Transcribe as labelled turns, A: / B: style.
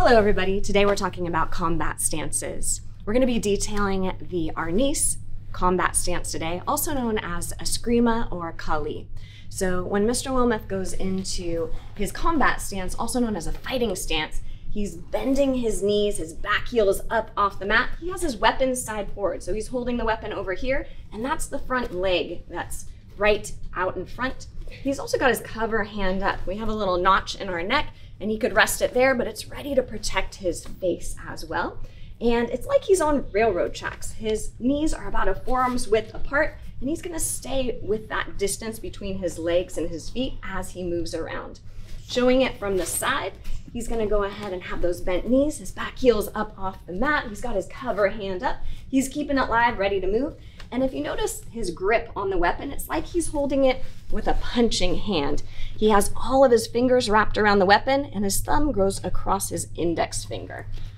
A: Hello everybody, today we're talking about combat stances. We're going to be detailing the Arnis combat stance today, also known as Eskrima or Kali. So when Mr. Wilmoth goes into his combat stance, also known as a fighting stance, he's bending his knees, his back heel is up off the mat. He has his weapon side forward, so he's holding the weapon over here, and that's the front leg that's right out in front. He's also got his cover hand up. We have a little notch in our neck, and he could rest it there, but it's ready to protect his face as well. And it's like he's on railroad tracks. His knees are about a forearm's width apart, and he's gonna stay with that distance between his legs and his feet as he moves around. Showing it from the side, he's gonna go ahead and have those bent knees, his back heel's up off the mat, he's got his cover hand up, he's keeping it live, ready to move. And if you notice his grip on the weapon, it's like he's holding it with a punching hand. He has all of his fingers wrapped around the weapon, and his thumb goes across his index finger.